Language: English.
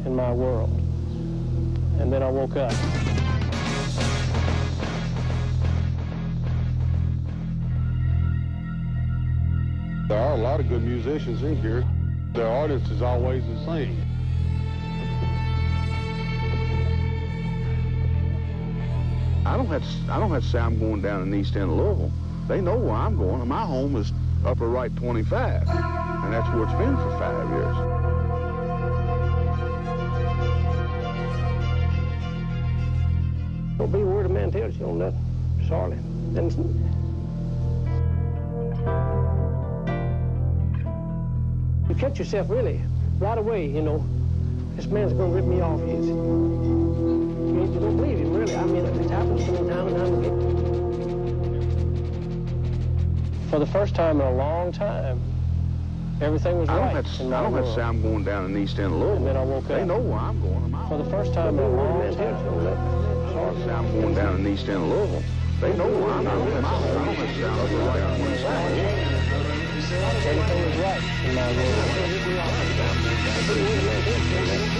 in my world. And then I woke up. There are a lot of good musicians in here. Their artist is always the same. I don't have to say I'm going down in the East End of Louisville. They know where I'm going. My home is Upper Right 25, and that's where it's been for 5 years. Don't be a word of man tells you on that, Charlie. And you catch yourself really right away, you know. This man's going to rip me off. You don't believe him, really. I mean, it happens to me time and time again. For the first time in a long time, everything was right. I don't have to say I'm going down in the East End of Louisville. And then I woke up. They know where I'm going. For the first time in a long time. I'm going down in the East End of Louisville. They know where I'm going. I don't have to say I'm going down in the East End of Louisville. Everything was right in my world.